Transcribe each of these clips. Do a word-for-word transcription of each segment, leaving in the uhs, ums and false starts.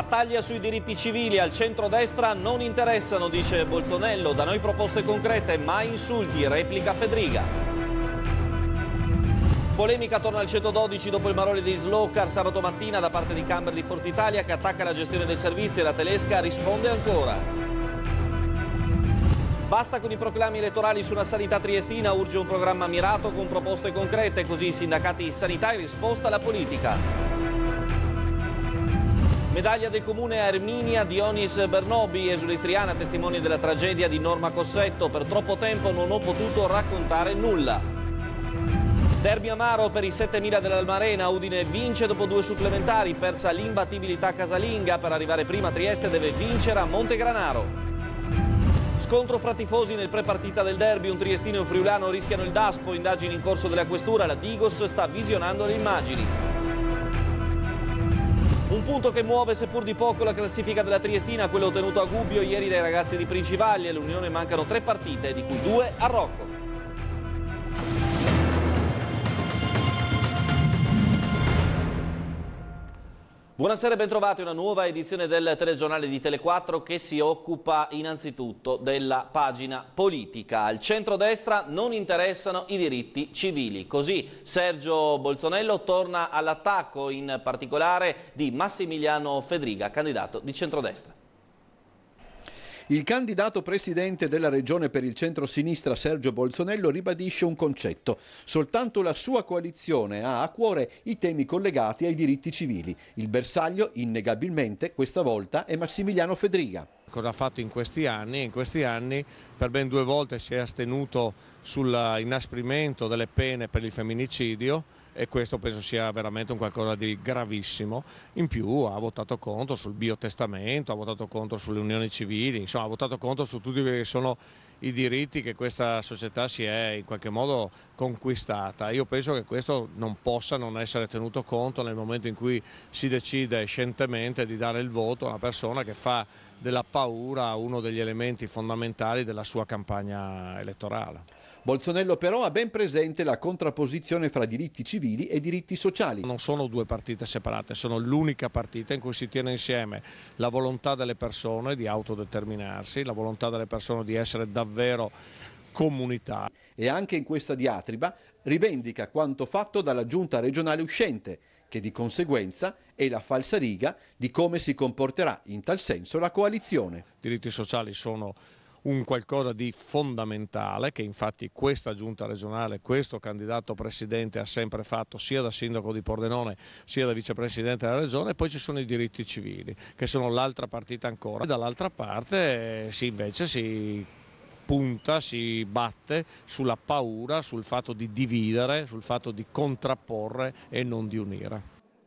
Battaglia sui diritti civili, al centro-destra non interessano, dice Bolsonello. Da noi proposte concrete, mai insulti, replica Fedriga. Polemica attorno al centododici dopo il marone di Slowcar sabato mattina da parte di Camber di Forza Italia, che attacca la gestione dei servizi e la Telesca risponde ancora. Basta con i proclami elettorali su una sanità triestina, urge un programma mirato con proposte concrete, così i sindacati sanità in risposta alla politica. Medaglia del comune a Erminia, Dionis Bernobi, esule istriana, testimone della tragedia di Norma Cossetto. Per troppo tempo non ho potuto raccontare nulla. Derby amaro per i settemila dell'Almarena, Udine vince dopo due supplementari, persa l'imbattibilità casalinga, per arrivare prima a Trieste deve vincere a Montegranaro. Scontro fra tifosi nel pre-partita del derby, un triestino e un friulano rischiano il daspo, indagini in corso della questura, la Digos sta visionando le immagini. Un punto che muove seppur di poco la classifica della triestina, quello ottenuto a Gubbio ieri dai ragazzi di Principalli. All'Unione mancano tre partite, di cui due a Rocco. Buonasera e bentrovati a una nuova edizione del telegiornale di Tele quattro che si occupa innanzitutto della pagina politica. Al centrodestra non interessano i diritti civili. Così Sergio Bolsonello torna all'attacco, in particolare di Massimiliano Fedriga, candidato di centrodestra. Il candidato presidente della regione per il centro-sinistra Sergio Bolsonello ribadisce un concetto: soltanto la sua coalizione ha a cuore i temi collegati ai diritti civili. Il bersaglio, innegabilmente, questa volta è Massimiliano Fedriga. Cosa ha fatto in questi anni? In questi anni per ben due volte si è astenuto sull'inasprimento delle pene per il femminicidio, e questo penso sia veramente un qualcosa di gravissimo. In più ha votato contro sul biotestamento, ha votato contro sulle unioni civili, insomma ha votato contro su tutti quelli che sono i diritti che questa società si è in qualche modo conquistata. Io penso che questo non possa non essere tenuto conto nel momento in cui si decide scientemente di dare il voto a una persona che fa della paura uno degli elementi fondamentali della sua campagna elettorale. Bolsonello però ha ben presente la contrapposizione fra diritti civili e diritti sociali. Non sono due partite separate, sono l'unica partita in cui si tiene insieme la volontà delle persone di autodeterminarsi, la volontà delle persone di essere davvero comunità. E anche in questa diatriba rivendica quanto fatto dalla giunta regionale uscente, che di conseguenza è la falsariga di come si comporterà in tal senso la coalizione. I diritti sociali sono un qualcosa di fondamentale che infatti questa giunta regionale, questo candidato presidente ha sempre fatto, sia da sindaco di Pordenone sia da vicepresidente della regione. E poi ci sono i diritti civili, che sono l'altra partita ancora. Dall'altra parte si invece si punta, si batte sulla paura, sul fatto di dividere, sul fatto di contrapporre e non di unire.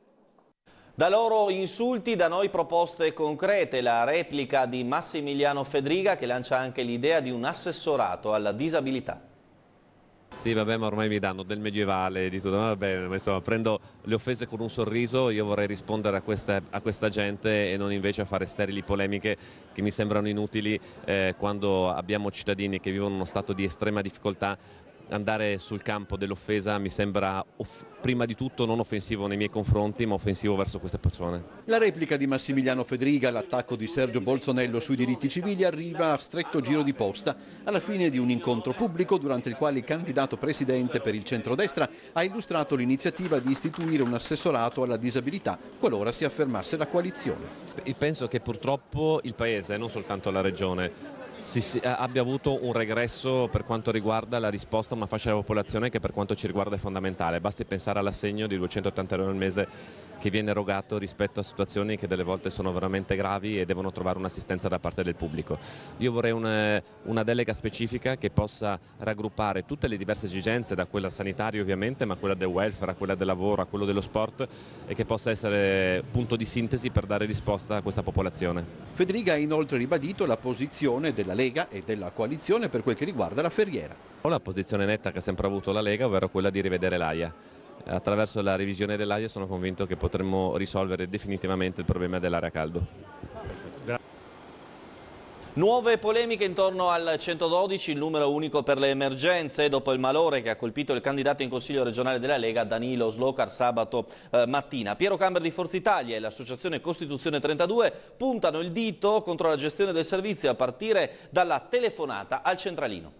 Da loro insulti, da noi proposte concrete. La replica di Massimiliano Fedriga, che lancia anche l'idea di un assessorato alla disabilità. Sì, vabbè, ma ormai mi danno del medievale, di tutto. Vabbè, insomma, prendo le offese con un sorriso. Io vorrei rispondere a questa, a questa gente e non invece a fare sterili polemiche che mi sembrano inutili eh, quando abbiamo cittadini che vivono in uno stato di estrema difficoltà. Andare sul campo dell'offesa mi sembra prima di tutto non offensivo nei miei confronti, ma offensivo verso queste persone. La replica di Massimiliano Fedriga all'attacco di Sergio Bolsonello sui diritti civili arriva a stretto giro di posta, alla fine di un incontro pubblico durante il quale il candidato presidente per il centrodestra ha illustrato l'iniziativa di istituire un assessorato alla disabilità qualora si affermasse la coalizione. Penso che purtroppo il Paese, non soltanto la Regione, Si, si, abbia avuto un regresso per quanto riguarda la risposta a una fascia della popolazione che per quanto ci riguarda è fondamentale. Basti pensare all'assegno di duecentottanta euro al mese che viene erogato rispetto a situazioni che delle volte sono veramente gravi e devono trovare un'assistenza da parte del pubblico. Io vorrei una, una delega specifica che possa raggruppare tutte le diverse esigenze, da quella sanitaria ovviamente, ma quella del welfare, a quella del lavoro, a quello dello sport, e che possa essere punto di sintesi per dare risposta a questa popolazione. Fedriga ha inoltre ribadito la posizione della Lega e della coalizione per quel che riguarda la Ferriera. La posizione netta che ha sempre avuto la Lega, ovvero quella di rivedere l'A I A. Attraverso la revisione dell'A I A sono convinto che potremmo risolvere definitivamente il problema dell'area caldo. Nuove polemiche intorno al centododici, il numero unico per le emergenze, dopo il malore che ha colpito il candidato in Consiglio regionale della Lega, Danilo Slocar, sabato eh, mattina. Piero Camber di Forza Italia e l'associazione Costituzione trentadue puntano il dito contro la gestione del servizio a partire dalla telefonata al centralino.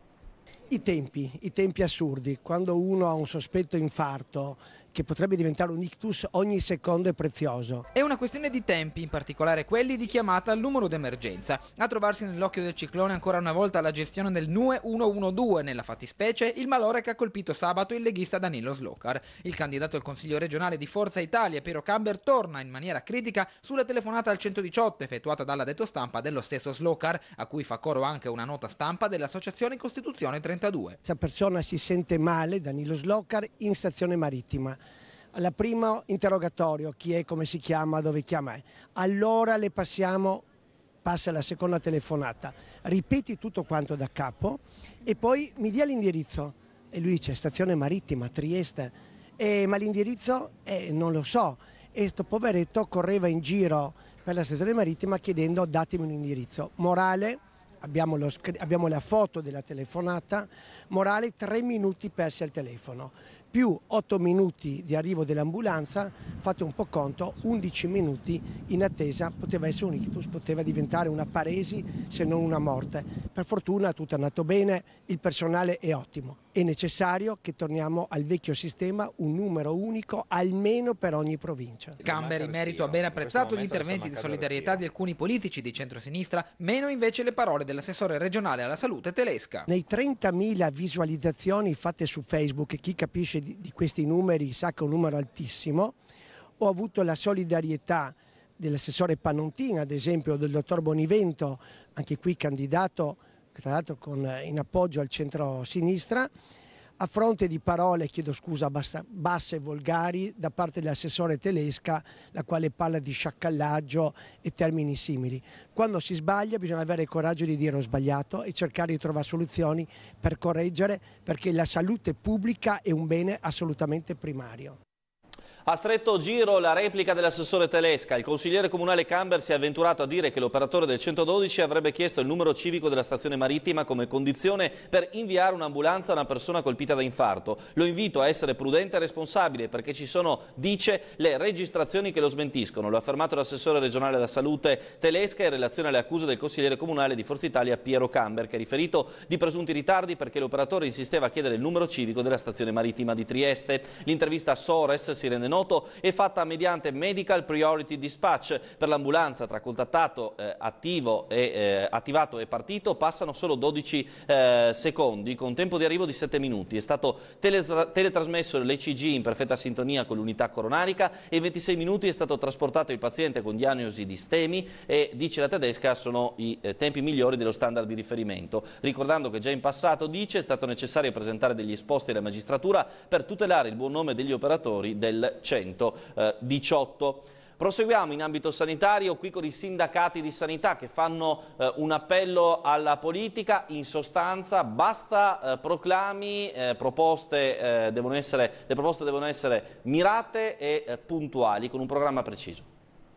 I tempi, i tempi assurdi, quando uno ha un sospetto infarto che potrebbe diventare un ictus, ogni secondo è prezioso. È una questione di tempi, in particolare quelli di chiamata al numero d'emergenza. A trovarsi nell'occhio del ciclone ancora una volta la gestione del N U E centododici, nella fattispecie il malore che ha colpito sabato il leghista Danilo Slocar. Il candidato al Consiglio regionale di Forza Italia, Piero Camber, torna in maniera critica sulla telefonata al centodiciotto effettuata dall'addetto stampa dello stesso Slocar, a cui fa coro anche una nota stampa dell'associazione Costituzione trentadue. Questa persona si sente male, Danilo Slocar, in stazione marittima. Alla prima interrogatorio, chi è, come si chiama, dove chiama, allora le passiamo, passa la seconda telefonata, ripeti tutto quanto da capo e poi mi dia l'indirizzo. E lui dice stazione marittima, Trieste, e, ma l'indirizzo eh, non lo so. E questo poveretto correva in giro per la stazione marittima chiedendo datemi un indirizzo. Morale, abbiamo, lo, abbiamo la foto della telefonata, morale tre minuti persi al telefono. Più otto minuti di arrivo dell'ambulanza, fate un po' conto, undici minuti in attesa, poteva essere un ictus, poteva diventare una paresi se non una morte. Per fortuna tutto è andato bene, il personale è ottimo. È necessario che torniamo al vecchio sistema, un numero unico almeno per ogni provincia. Camber in merito ha ben apprezzato gli interventi di solidarietà di alcuni politici di centrosinistra, meno invece le parole dell'assessore regionale alla salute Telesca. Nei trentamila visualizzazioni fatte su Facebook, chi capisce di, di questi numeri sa che è un numero altissimo, ho avuto la solidarietà dell'assessore Pannontin, ad esempio del dottor Bonivento, anche qui candidato tra l'altro con, in appoggio al centro-sinistra, a fronte di parole, chiedo scusa, bassa, basse e volgari da parte dell'assessore Telesca, la quale parla di sciacallaggio e termini simili. Quando si sbaglia bisogna avere il coraggio di dire ho sbagliato e cercare di trovare soluzioni per correggere, perché la salute pubblica è un bene assolutamente primario. A stretto giro la replica dell'assessore Telesca. Il consigliere comunale Camber si è avventurato a dire che l'operatore del centododici avrebbe chiesto il numero civico della stazione marittima come condizione per inviare un'ambulanza a una persona colpita da infarto. Lo invito a essere prudente e responsabile perché ci sono, dice, le registrazioni che lo smentiscono. Lo ha affermato l'assessore regionale alla salute Telesca in relazione alle accuse del consigliere comunale di Forza Italia Piero Camber, che ha riferito di presunti ritardi perché l'operatore insisteva a chiedere il numero civico della stazione marittima di Trieste. L'intervista a Sores si rende è fatta mediante Medical Priority Dispatch. Per l'ambulanza tra contattato, eh, attivo e, eh, attivato e partito passano solo dodici eh, secondi con tempo di arrivo di sette minuti. È stato teletrasmesso l'E C G in perfetta sintonia con l'unità coronarica e in ventisei minuti è stato trasportato il paziente con diagnosi di STEMI e, dice la tedesca, sono i eh, tempi migliori dello standard di riferimento. Ricordando che già in passato, dice, è stato necessario presentare degli esposti alla magistratura per tutelare il buon nome degli operatori del centodiciotto. Proseguiamo in ambito sanitario, qui con i sindacati di sanità che fanno eh, un appello alla politica. In sostanza basta eh, proclami, eh, proposte, eh, devono essere, le proposte devono essere mirate e eh, puntuali, con un programma preciso.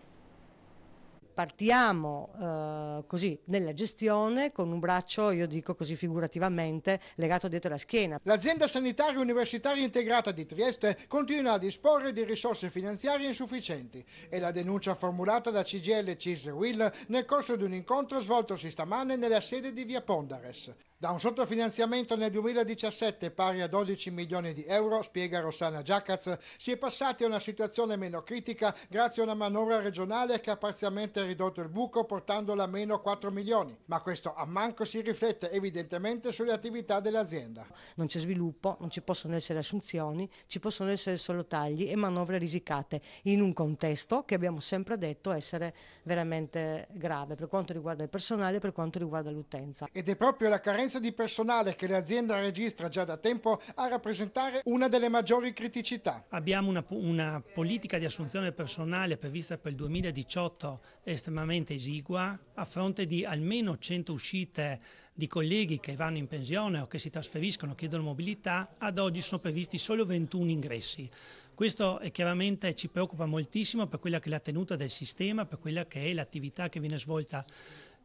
Partiamo eh, così nella gestione con un braccio, io dico così figurativamente, legato dietro la schiena. L'azienda sanitaria universitaria integrata di Trieste continua a disporre di risorse finanziarie insufficienti. È la denuncia formulata da C G I L, C I S e U I L nel corso di un incontro svoltosi stamane nella sede di Via Pondares. Da un sottofinanziamento nel duemiladiciassette pari a dodici milioni di euro, spiega Rossana Giacaz, si è passati a una situazione meno critica grazie a una manovra regionale che ha parzialmente ridotto il buco portandola a meno quattro milioni. Ma questo ammanco si riflette evidentemente sulle attività dell'azienda. Non c'è sviluppo, non ci possono essere assunzioni, ci possono essere solo tagli e manovre risicate in un contesto che abbiamo sempre detto essere veramente grave per quanto riguarda il personale e per quanto riguarda l'utenza. Ed è proprio la carenza di personale che l'azienda registra già da tempo a rappresentare una delle maggiori criticità. Abbiamo una, una politica di assunzione del personale prevista per il duemiladiciotto estremamente esigua, a fronte di almeno cento uscite di colleghi che vanno in pensione o che si trasferiscono, chiedono mobilità. Ad oggi sono previsti solo ventuno ingressi. Questo è chiaramente ci preoccupa moltissimo per quella che è la tenuta del sistema, per quella che è l'attività che viene svolta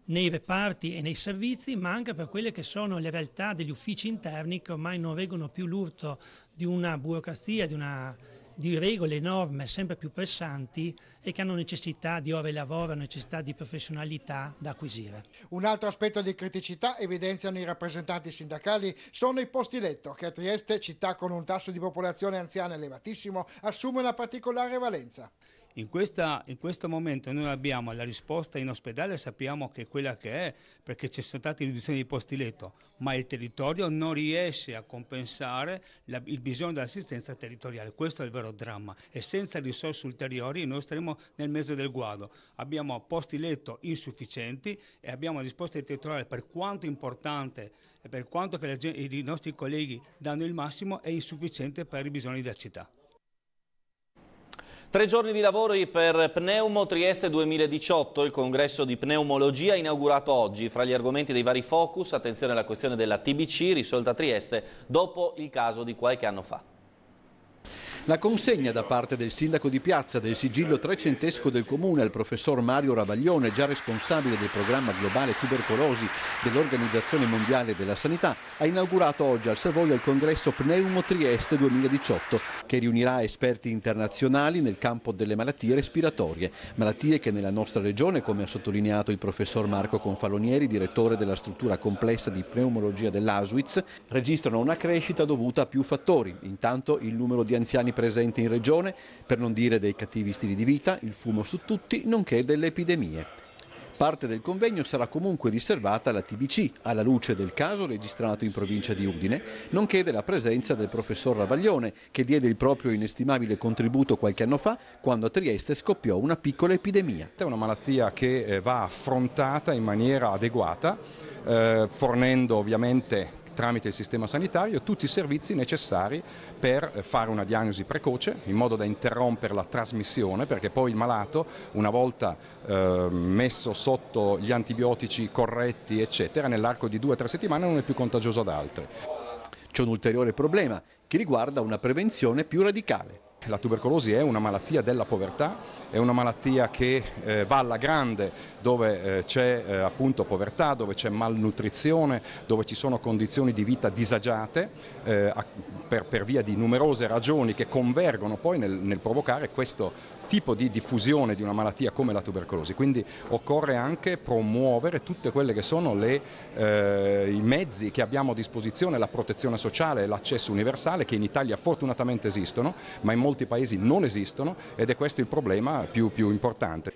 nei reparti e nei servizi, ma anche per quelle che sono le realtà degli uffici interni che ormai non reggono più l'urto di una burocrazia, di, una, di regole e norme sempre più pressanti e che hanno necessità di ore di lavoro, necessità di professionalità da acquisire. Un altro aspetto di criticità, evidenziano i rappresentanti sindacali, sono i posti letto, che a Trieste, città con un tasso di popolazione anziana elevatissimo, assume una particolare valenza. In, questa, in questo momento noi abbiamo la risposta in ospedale, sappiamo che è quella che è, perché ci sono state riduzioni di posti letto, ma il territorio non riesce a compensare la, il bisogno dell'assistenza territoriale. Questo è il vero dramma, e senza risorse ulteriori noi staremo nel mezzo del guado. Abbiamo posti letto insufficienti e abbiamo la risposta territoriale, per quanto importante e per quanto che la, i nostri colleghi danno il massimo, è insufficiente per i bisogni della città. Tre giorni di lavori per Pneumo Trieste duemiladiciotto, il congresso di pneumologia inaugurato oggi. Fra gli argomenti dei vari focus, attenzione alla questione della T B C risolta a Trieste dopo il caso di qualche anno fa. La consegna da parte del sindaco di Piazza del sigillo trecentesco del comune al professor Mario Ravaglione, già responsabile del programma globale tubercolosi dell'Organizzazione Mondiale della Sanità, ha inaugurato oggi al Savoia il congresso Pneumo Trieste duemiladiciotto, che riunirà esperti internazionali nel campo delle malattie respiratorie, malattie che nella nostra regione, come ha sottolineato il professor Marco Confalonieri, direttore della struttura complessa di pneumologia dell'A S W I Z, registrano una crescita dovuta a più fattori. Intanto il numero di anziani presenti in regione, per non dire dei cattivi stili di vita, il fumo su tutti, nonché delle epidemie. Parte del convegno sarà comunque riservata alla T B C, alla luce del caso registrato in provincia di Udine, nonché della presenza del professor Ravaglione, che diede il proprio inestimabile contributo qualche anno fa, quando a Trieste scoppiò una piccola epidemia. È una malattia che va affrontata in maniera adeguata, eh, fornendo ovviamente tramite il sistema sanitario tutti i servizi necessari per fare una diagnosi precoce in modo da interrompere la trasmissione, perché poi il malato, una volta eh, messo sotto gli antibiotici corretti eccetera, nell'arco di due o tre settimane non è più contagioso ad altri. C'è un ulteriore problema che riguarda una prevenzione più radicale. La tubercolosi è una malattia della povertà, è una malattia che eh, va alla grande, dove eh, c'è eh, appunto povertà, dove c'è malnutrizione, dove ci sono condizioni di vita disagiate eh, per, per via di numerose ragioni che convergono poi nel, nel provocare questo tipo di diffusione di una malattia come la tubercolosi. Quindi occorre anche promuovere tutte quelle che sono le, eh, i mezzi che abbiamo a disposizione, la protezione sociale, l'accesso universale, che in Italia fortunatamente esistono, ma in molti paesi non esistono, ed è questo il problema più, più importante.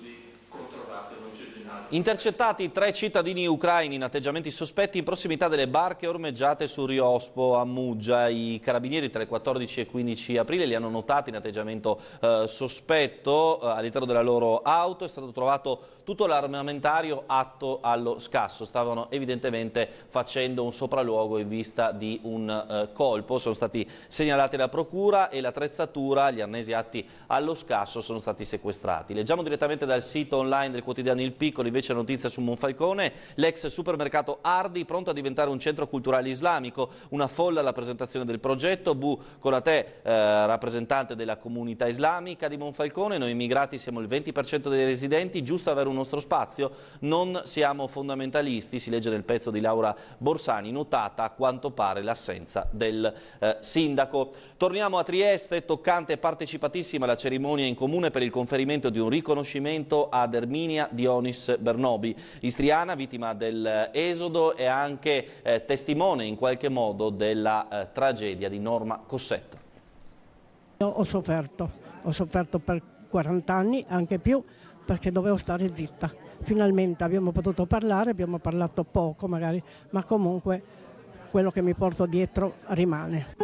Intercettati tre cittadini ucraini in atteggiamenti sospetti in prossimità delle barche ormeggiate su Riospo a Muggia. I carabinieri tra il quattordici e il quindici aprile li hanno notati in atteggiamento eh, sospetto eh, all'interno della loro auto. È stato trovato tutto l'armamentario atto allo scasso. Stavano evidentemente facendo un sopralluogo in vista di un eh, colpo. Sono stati segnalati alla procura e l'attrezzatura, gli arnesi atti allo scasso sono stati sequestrati. Leggiamo direttamente dal sito online del quotidiano Il Piccolo invece notizia su Monfalcone, l'ex supermercato Ardi pronto a diventare un centro culturale islamico, una folla alla presentazione del progetto. Bu Conate, eh, rappresentante della comunità islamica di Monfalcone: noi immigrati siamo il venti per cento dei residenti, giusto avere un nostro spazio, non siamo fondamentalisti, si legge nel pezzo di Laura Borsani, notata a quanto pare l'assenza del eh, sindaco. Torniamo a Trieste, toccante e partecipatissima la cerimonia in comune per il conferimento di un riconoscimento ad Erminia Dionis Bernobi, istriana, vittima dell'esodo e anche eh, testimone in qualche modo della eh, tragedia di Norma Cossetto. Io ho sofferto, ho sofferto per quaranta anni, anche più, perché dovevo stare zitta. Finalmente abbiamo potuto parlare, abbiamo parlato poco magari, ma comunque quello che mi porto dietro rimane.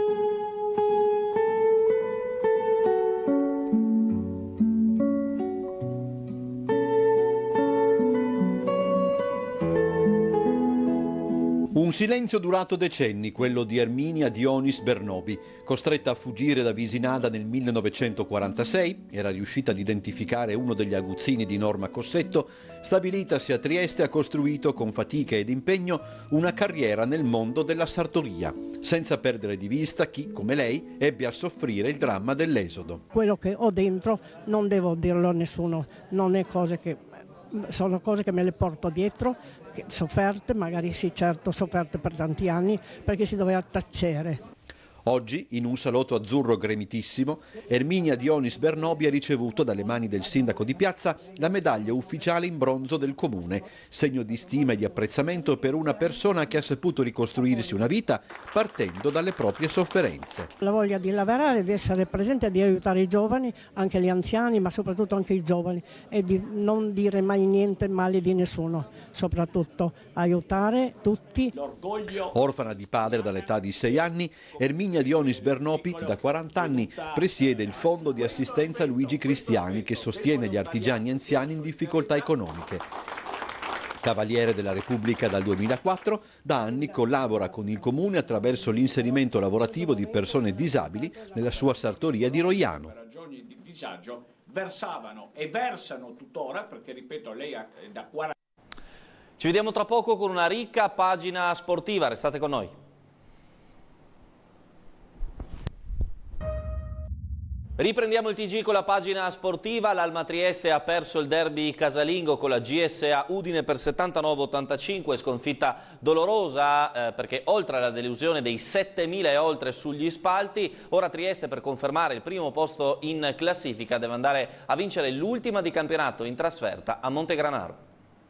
Un silenzio durato decenni, quello di Erminia Dionis Bernobi. Costretta a fuggire da Visinada nel millenovecentoquarantasei, era riuscita ad identificare uno degli aguzzini di Norma Cossetto. Stabilitasi a Trieste, ha costruito con fatica ed impegno una carriera nel mondo della sartoria, senza perdere di vista chi, come lei, ebbe a soffrire il dramma dell'esodo. Quello che ho dentro non devo dirlo a nessuno, non è cosa che sono cose che me le porto dietro, che, sofferte, magari sì certo, sofferte per tanti anni, perché si doveva tacere. Oggi, in un salotto azzurro gremitissimo, Erminia Dionis Bernobi ha ricevuto dalle mani del sindaco di piazza la medaglia ufficiale in bronzo del comune, segno di stima e di apprezzamento per una persona che ha saputo ricostruirsi una vita partendo dalle proprie sofferenze. La voglia di lavorare, di essere presente e di aiutare i giovani, anche gli anziani, ma soprattutto anche i giovani, e di non dire mai niente male di nessuno, soprattutto aiutare tutti. Orfana di padre dall'età di sei anni, Erminia Dionis Bernobi da quaranta anni presiede il fondo di assistenza Luigi Cristiani che sostiene gli artigiani anziani in difficoltà economiche. Cavaliere della Repubblica dal duemilaquattro, da anni collabora con il comune attraverso l'inserimento lavorativo di persone disabili nella sua sartoria di Roiano. Per ragioni di disagio versavano e versano tuttora, perché ripeto, lei ha da quaranta. Ci vediamo tra poco con una ricca pagina sportiva, restate con noi. Riprendiamo il T G con la pagina sportiva. L'Alma Trieste ha perso il derby casalingo con la G S A Udine per settantanove a ottantacinque, sconfitta dolorosa eh, perché oltre alla delusione dei settemila e oltre sugli spalti, ora Trieste per confermare il primo posto in classifica deve andare a vincere l'ultima di campionato in trasferta a Montegranaro.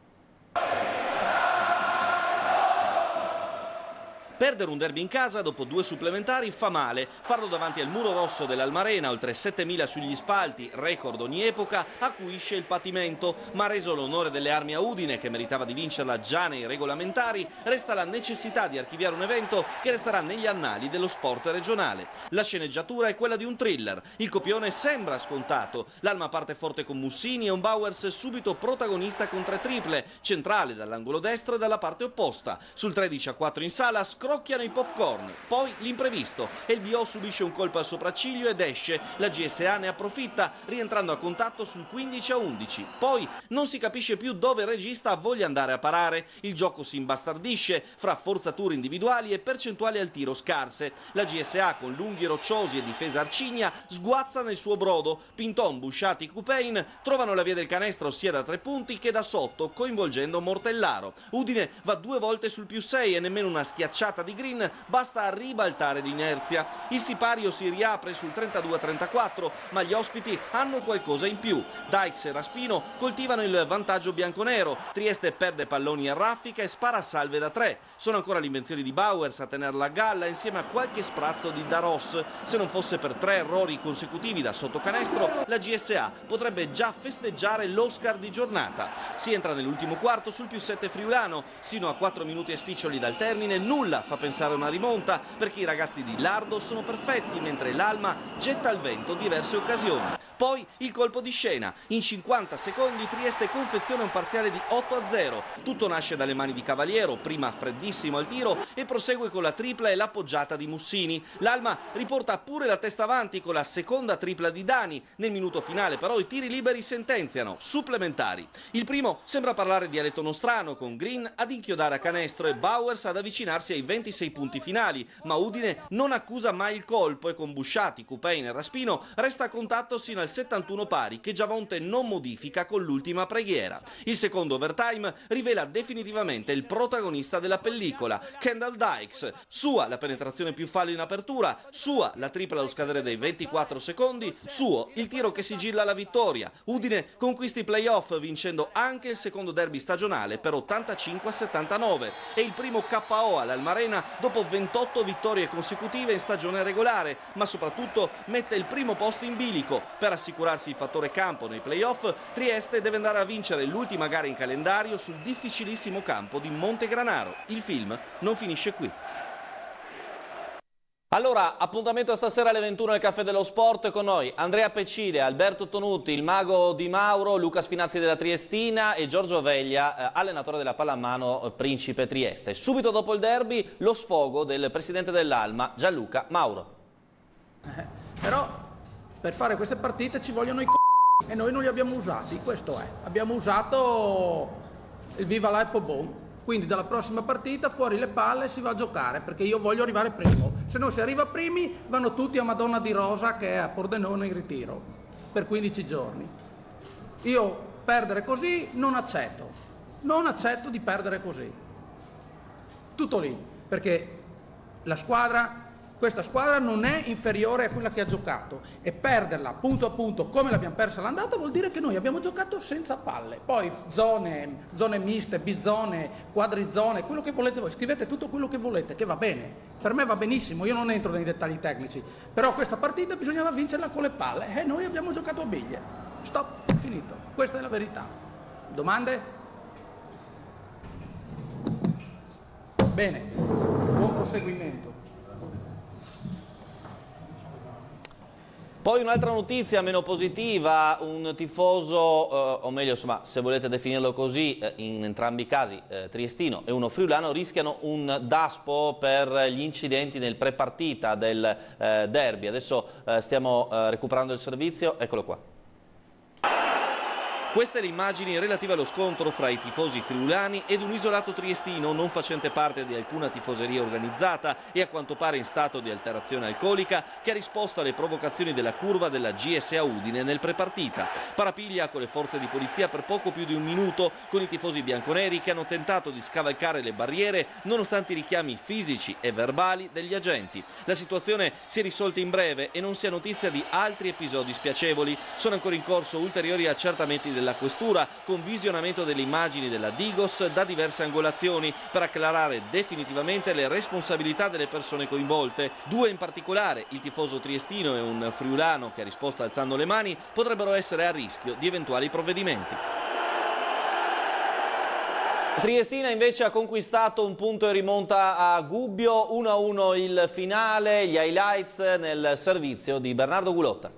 Perdere un derby in casa dopo due supplementari fa male. Farlo davanti al muro rosso dell'Almarena, oltre settemila sugli spalti, record ogni epoca, acuisce il patimento. Ma reso l'onore delle armi a Udine, che meritava di vincerla già nei regolamentari, resta la necessità di archiviare un evento che resterà negli annali dello sport regionale. La sceneggiatura è quella di un thriller. Il copione sembra scontato. L'Alma parte forte con Mussini e un Bowers subito protagonista con tre triple, centrale dall'angolo destro e dalla parte opposta. Sul tredici a quattro in sala, scrocchiano i popcorn, poi l'imprevisto e il B O subisce un colpo al sopracciglio ed esce. La G S A ne approfitta rientrando a contatto sul quindici a undici. Poi non si capisce più dove il regista voglia andare a parare. Il gioco si imbastardisce fra forzature individuali e percentuali al tiro scarse. La G S A con lunghi rocciosi e difesa arcigna sguazza nel suo brodo. Pinton, Busciati e Coupein trovano la via del canestro sia da tre punti che da sotto, coinvolgendo Mortellaro. Udine va due volte sul più sei e nemmeno una schiacciata di Green basta a ribaltare l'inerzia. Il sipario si riapre sul trentadue a trentaquattro, ma gli ospiti hanno qualcosa in più. Dykes e Raspino coltivano il vantaggio bianconero. Trieste perde palloni a raffica e spara salve da tre. Sono ancora le invenzioni di Bowers a tenerla a galla insieme a qualche sprazzo di Daros. Se non fosse per tre errori consecutivi da sotto canestro, la G S A potrebbe già festeggiare l'Oscar di giornata. Si entra nell'ultimo quarto sul più sette friulano. Sino a quattro minuti e spiccioli dal termine nulla fa pensare a una rimonta, perché i ragazzi di Lardo sono perfetti, mentre l'Alma getta al vento diverse occasioni. Poi il colpo di scena. In cinquanta secondi Trieste confeziona un parziale di otto a zero. Tutto nasce dalle mani di Cavaliero, prima freddissimo al tiro e prosegue con la tripla e l'appoggiata di Mussini. L'Alma riporta pure la testa avanti con la seconda tripla di Dani. Nel minuto finale però i tiri liberi sentenziano, supplementari. Il primo sembra parlare di dialetto nostrano, con Green ad inchiodare a canestro e Bowers ad avvicinarsi ai ventisei punti finali, ma Udine non accusa mai il colpo e con Busciati, Coupein e Raspino resta a contatto sino al settantuno pari che Giavonte non modifica con l'ultima preghiera. Il secondo overtime rivela definitivamente il protagonista della pellicola, Kendall Dykes. Sua la penetrazione più fallo in apertura, sua la tripla allo scadere dei ventiquattro secondi, suo il tiro che sigilla la vittoria. Udine conquista i playoff vincendo anche il secondo derby stagionale per ottantacinque a settantanove e il primo K O all'Almarena dopo ventotto vittorie consecutive in stagione regolare, ma soprattutto mette il primo posto in bilico. Per assicurarsi il fattore campo nei playoff, Trieste deve andare a vincere l'ultima gara in calendario sul difficilissimo campo di Montegranaro. Il film non finisce qui. Allora, appuntamento stasera alle ventuno al Caffè dello Sport con noi Andrea Pecile, Alberto Tonutti, il mago Di Mauro, Luca Sfinazzi della Triestina e Giorgio Veglia, eh, allenatore della pallamano eh, Principe Trieste. Subito dopo il derby lo sfogo del presidente dell'Alma, Gianluca Mauro. Eh, però per fare queste partite ci vogliono i c***i e noi non li abbiamo usati, questo è. Abbiamo usato il Viva la Bon. Quindi dalla prossima partita fuori le palle si va a giocare, perché io voglio arrivare primo. Se non si arriva primi vanno tutti a Madonna di Rosa che è a Pordenone in ritiro per quindici giorni. Io perdere così non accetto, non accetto di perdere così. Tutto lì, perché la squadra, questa squadra non è inferiore a quella che ha giocato e perderla punto a punto come l'abbiamo persa l'andata vuol dire che noi abbiamo giocato senza palle. Poi zone, zone miste, bizone, quadrizone, quello che volete voi, scrivete tutto quello che volete, che va bene, per me va benissimo, io non entro nei dettagli tecnici, però questa partita bisognava vincerla con le palle e noi abbiamo giocato a biglie. Stop, finito, questa è la verità. Domande? Bene, buon proseguimento. Poi un'altra notizia meno positiva, un tifoso, eh, o meglio insomma se volete definirlo così, eh, in entrambi i casi, eh, triestino e uno friulano, rischiano un daspo per gli incidenti nel pre-partita del eh, derby. Adesso eh, stiamo eh, recuperando il servizio, eccolo qua. Queste le immagini relative allo scontro fra i tifosi friulani ed un isolato triestino non facente parte di alcuna tifoseria organizzata e a quanto pare in stato di alterazione alcolica, che ha risposto alle provocazioni della curva della G S A Udine nel prepartita. Parapiglia con le forze di polizia per poco più di un minuto con i tifosi bianconeri che hanno tentato di scavalcare le barriere nonostante i richiami fisici e verbali degli agenti. La situazione si è risolta in breve e non si ha notizia di altri episodi spiacevoli. Sono ancora in corso ulteriori accertamenti della questura con visionamento delle immagini della Digos da diverse angolazioni per acclarare definitivamente le responsabilità delle persone coinvolte. Due in particolare, il tifoso triestino e un friulano che ha risposto alzando le mani, potrebbero essere a rischio di eventuali provvedimenti. Triestina invece ha conquistato un punto e rimonta a Gubbio, uno a uno il finale, gli highlights nel servizio di Bernardo Gulotta.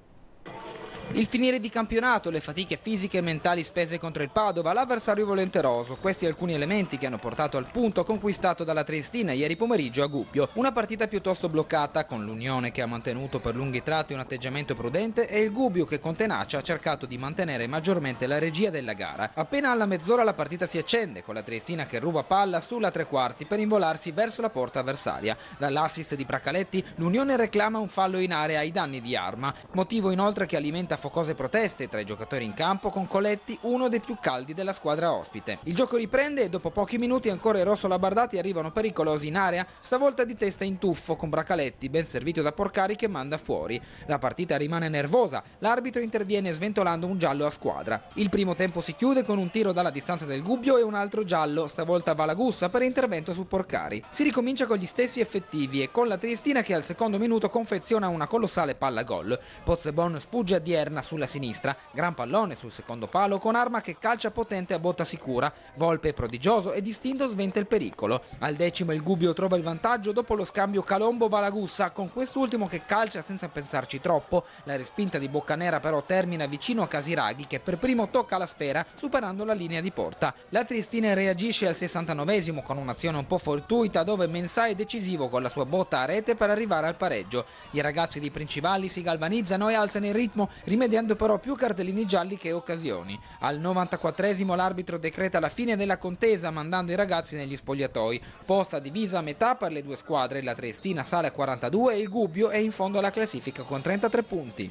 Il finire di campionato, le fatiche fisiche e mentali spese contro il Padova, l'avversario volenteroso, questi alcuni elementi che hanno portato al punto conquistato dalla Triestina ieri pomeriggio a Gubbio. Una partita piuttosto bloccata, con l'Unione che ha mantenuto per lunghi tratti un atteggiamento prudente e il Gubbio che con tenacia ha cercato di mantenere maggiormente la regia della gara. Appena alla mezz'ora la partita si accende, con la Triestina che ruba palla sulla tre quarti per involarsi verso la porta avversaria. Dall'assist di Bracaletti l'Unione reclama un fallo in area ai danni di Arma, motivo inoltre che alimenta focose proteste tra i giocatori in campo, con Coletti uno dei più caldi della squadra ospite. Il gioco riprende e dopo pochi minuti ancora i rossolabardati arrivano pericolosi in area, stavolta di testa in tuffo con Bracaletti ben servito da Porcari che manda fuori. La partita rimane nervosa, l'arbitro interviene sventolando un giallo a squadra. Il primo tempo si chiude con un tiro dalla distanza del Gubbio e un altro giallo, stavolta a Valagussa per intervento su Porcari. Si ricomincia con gli stessi effettivi e con la Triestina che al secondo minuto confeziona una colossale palla gol. Pozzebon sfugge a Dierna sulla sinistra, gran pallone sul secondo palo con Arma che calcia potente a botta sicura, Volpe prodigioso e distinto sventa il pericolo. Al decimo il Gubbio trova il vantaggio dopo lo scambio Calombo-Valagussa, con quest'ultimo che calcia senza pensarci troppo. La respinta di Boccanera però termina vicino a Casiraghi che per primo tocca la sfera superando la linea di porta. La Triestina reagisce al sessantanovesimo con un'azione un po' fortuita dove Mensah è decisivo con la sua botta a rete per arrivare al pareggio. I ragazzi di Principali si galvanizzano e alzano il ritmo, rimediando però più cartellini gialli che occasioni. Al novantaquattresimo l'arbitro decreta la fine della contesa mandando i ragazzi negli spogliatoi. Posta divisa a metà per le due squadre, la Triestina sale a quarantadue e il Gubbio è in fondo alla classifica con trentatré punti.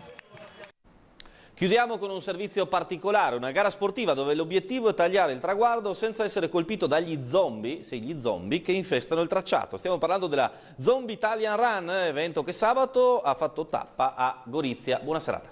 Chiudiamo con un servizio particolare, una gara sportiva dove l'obiettivo è tagliare il traguardo senza essere colpito dagli zombie, sì, gli zombie che infestano il tracciato. Stiamo parlando della Zombie Italian Run, evento che sabato ha fatto tappa a Gorizia. Buona serata.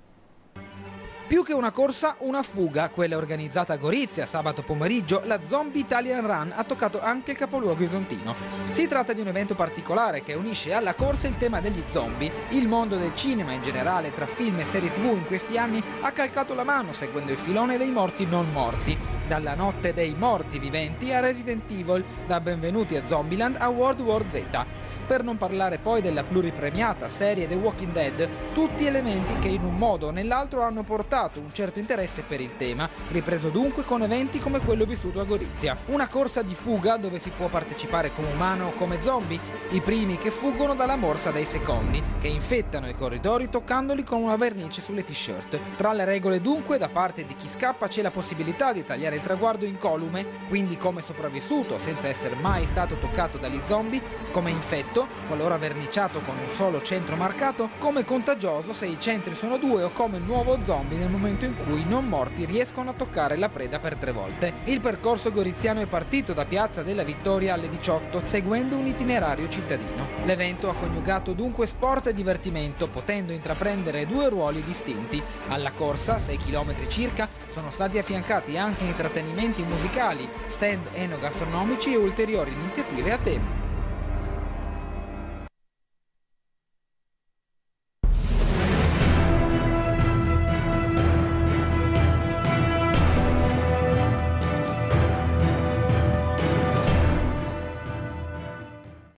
Più che una corsa, una fuga, quella organizzata a Gorizia sabato pomeriggio, la Zombie Italian Run ha toccato anche il capoluogo isontino. Si tratta di un evento particolare che unisce alla corsa il tema degli zombie. Il mondo del cinema in generale, tra film e serie tivù in questi anni, ha calcato la mano seguendo il filone dei morti non morti. Dalla notte dei morti viventi a Resident Evil, da Benvenuti a Zombieland a World War Z. Per non parlare poi della pluripremiata serie The Walking Dead, tutti elementi che in un modo o nell'altro hanno portato un certo interesse per il tema, ripreso dunque con eventi come quello vissuto a Gorizia. Una corsa di fuga dove si può partecipare come umano o come zombie, i primi che fuggono dalla morsa dei secondi, che infettano i corridori toccandoli con una vernice sulle t-shirt. Tra le regole dunque, da parte di chi scappa c'è la possibilità di tagliare il traguardo incolume, quindi come sopravvissuto senza essere mai stato toccato dagli zombie, come infetto, qualora verniciato con un solo centro marcato, come contagioso se i centri sono due o come nuovo zombie nel momento in cui i non morti riescono a toccare la preda per tre volte. Il percorso goriziano è partito da Piazza della Vittoria alle diciotto, seguendo un itinerario cittadino. L'evento ha coniugato dunque sport e divertimento, potendo intraprendere due ruoli distinti. Alla corsa, sei chilometri circa, sono stati affiancati anche intrattenimenti musicali, stand enogastronomici e ulteriori iniziative a tema.